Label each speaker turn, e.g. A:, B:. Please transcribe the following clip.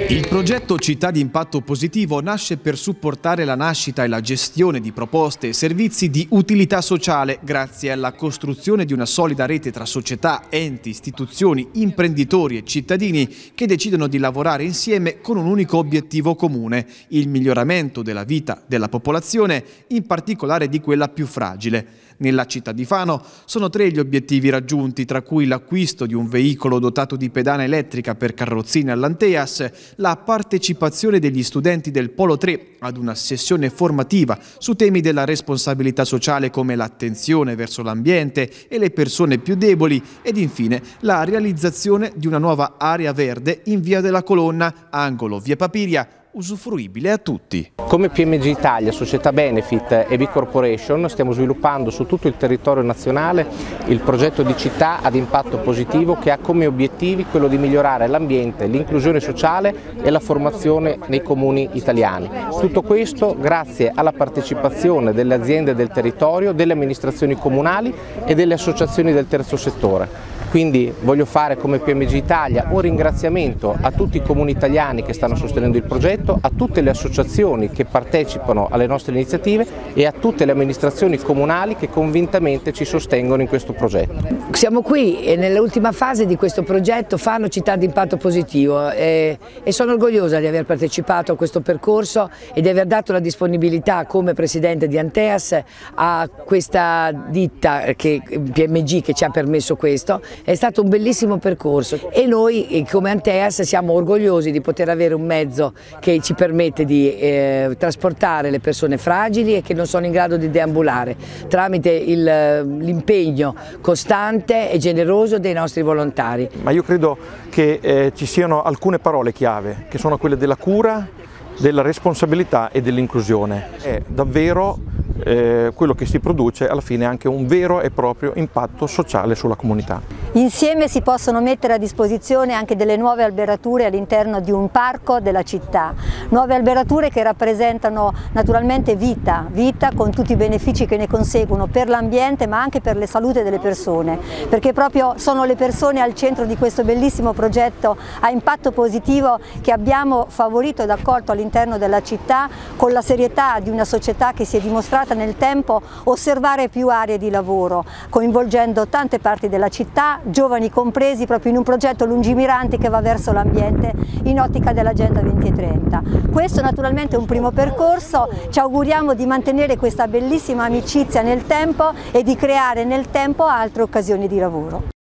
A: Il progetto Città di Impatto Positivo nasce per supportare la nascita e la gestione di proposte e servizi di utilità sociale grazie alla costruzione di una solida rete tra società, enti, istituzioni, imprenditori e cittadini che decidono di lavorare insieme con un unico obiettivo comune, il miglioramento della vita della popolazione, in particolare di quella più fragile. Nella città di Fano sono 3 gli obiettivi raggiunti, tra cui l'acquisto di un veicolo dotato di pedana elettrica per carrozzine all'Anteas, la partecipazione degli studenti del Polo 3 ad una sessione formativa su temi della responsabilità sociale come l'attenzione verso l'ambiente e le persone più deboli ed infine la realizzazione di una nuova area verde in Via della Colonna, angolo Via Papiria, usufruibile a tutti.
B: Come PMG Italia, società Benefit e B Corporation stiamo sviluppando su tutto il territorio nazionale il progetto di città ad impatto positivo che ha come obiettivi quello di migliorare l'ambiente, l'inclusione sociale e la formazione nei comuni italiani. Tutto questo grazie alla partecipazione delle aziende del territorio, delle amministrazioni comunali e delle associazioni del terzo settore. Quindi voglio fare come PMG Italia un ringraziamento a tutti i comuni italiani che stanno sostenendo il progetto, a tutte le associazioni che partecipano alle nostre iniziative e a tutte le amministrazioni comunali che convintamente ci sostengono in questo progetto.
C: Siamo qui nell'ultima fase di questo progetto Fano Città di Impatto Positivo e sono orgogliosa di aver partecipato a questo percorso e di aver dato la disponibilità come Presidente di Anteas a questa ditta PMG che ci ha permesso questo. È stato un bellissimo percorso e noi come Anteas siamo orgogliosi di poter avere un mezzo che ci permette di trasportare le persone fragili e che non sono in grado di deambulare tramite l'impegno costante e generoso dei nostri volontari.
D: Ma io credo che ci siano alcune parole chiave che sono quelle della cura, della responsabilità e dell'inclusione. È davvero quello che si produce alla fine anche un vero e proprio impatto sociale sulla comunità.
E: Insieme si possono mettere a disposizione anche delle nuove alberature all'interno di un parco della città, nuove alberature che rappresentano naturalmente vita con tutti i benefici che ne conseguono per l'ambiente ma anche per la salute delle persone, perché proprio sono le persone al centro di questo bellissimo progetto a impatto positivo che abbiamo favorito ed accolto all'interno della città con la serietà di una società che si è dimostrata nel tempo osservare più aree di lavoro, coinvolgendo tante parti della città, giovani compresi, proprio in un progetto lungimirante che va verso l'ambiente in ottica dell'Agenda 2030. Questo naturalmente è un primo percorso, ci auguriamo di mantenere questa bellissima amicizia nel tempo e di creare nel tempo altre occasioni di lavoro.